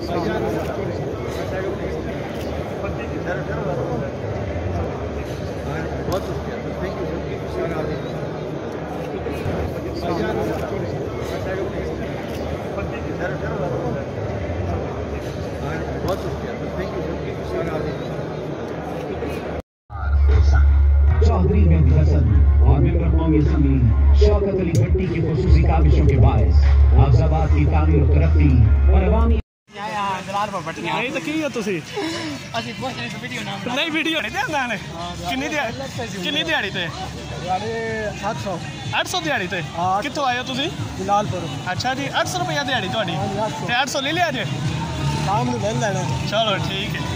चौधरी मेहदी हसन और मेंबर कौमी असम्बली शौकत अली भट्टी की खुसूसी काविशों के बायस अफजाबाद की तामीर और तरक्की और अवामी नहीं तो की हो तुसी नहीं वीडियो नहीं देंदा ने किन्नी दिहाड़ी ते 800 दिहाड़ी ते कित्थों आए हो तुसी जलालपुर अच्छा जी 800 रुपया दिहाड़ी तुहाडी ते 800 ले लिया जे शाम नूं ले लेना चलो ठीक है।